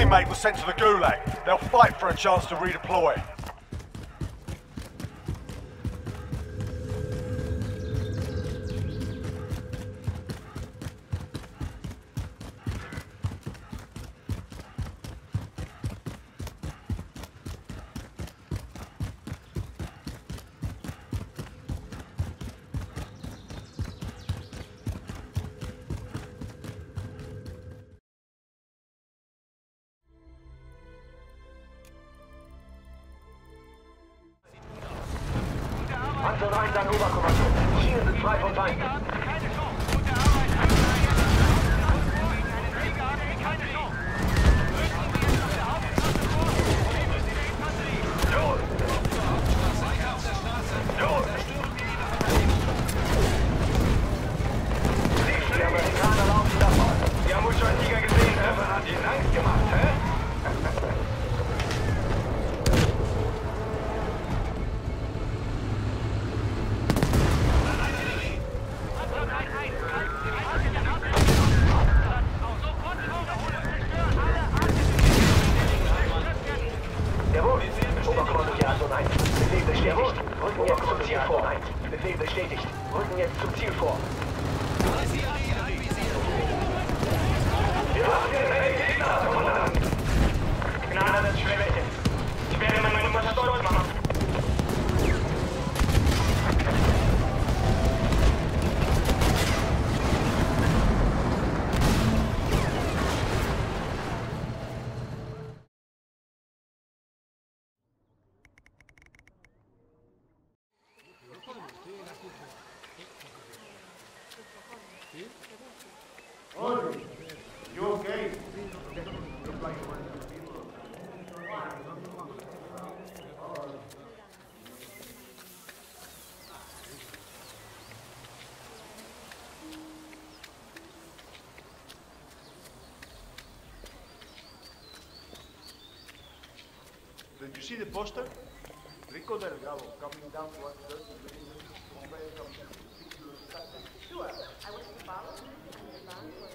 teammate was sent to the Gulag. They'll fight for a chance to redeploy. Panzer 1 an Oberkommando. Schienen sind frei von Feinden. Die Amerikaner laufen davon. Die haben wohl schon einen Tiger gesehen, hä? Was hat ihnen Angst gemacht, hä? Jawohl, Oberkommando Generation 1. Befehl bestätigt. Rücken jetzt zum Ziel vor. Befehl bestätigt. Rücken jetzt zum Ziel vor. Gnade, das schlimme ist. Ich werde meine Nummer stolz machen. You okay? Did you see the poster? Rico Delgado coming down to us. Sure, I was involved in the bank for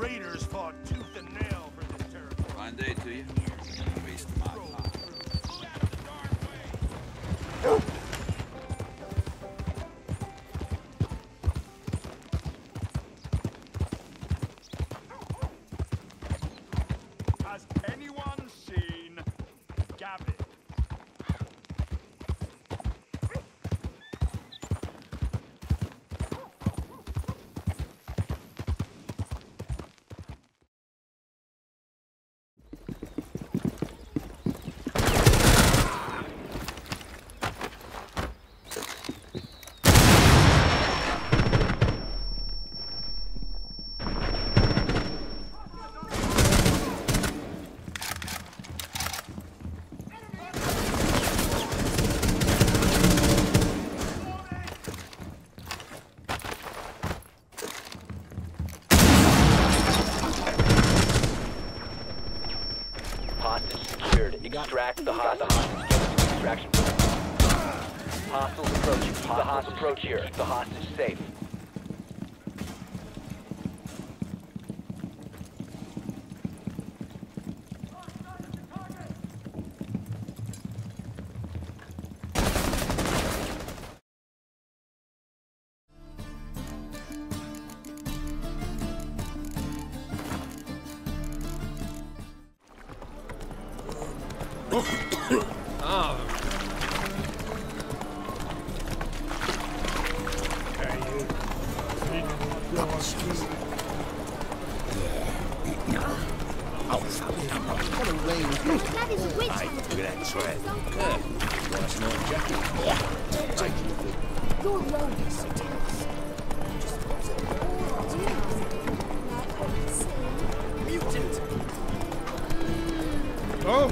raiders fought tooth and nail for this territory. Fine day to you. Waste my time. Has anyone seen Gavin? Hostage secured. Extract the hostage. Extraction. Hostiles approaching. The hostage approach here. Keep the hostage safe. That is a witch. Look at that tread. Nice night jacket. Your road is so tense. Mutant. Oh.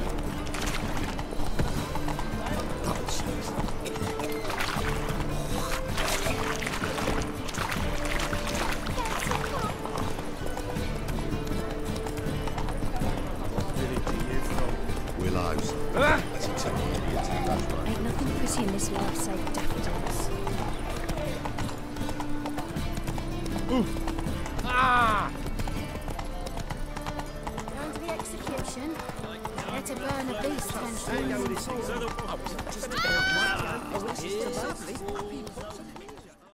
Willows. That's exactly what we attack us, right? Ain't nothing pretty in this life save daffodils. Going to the execution? There to burn at least 10 flames.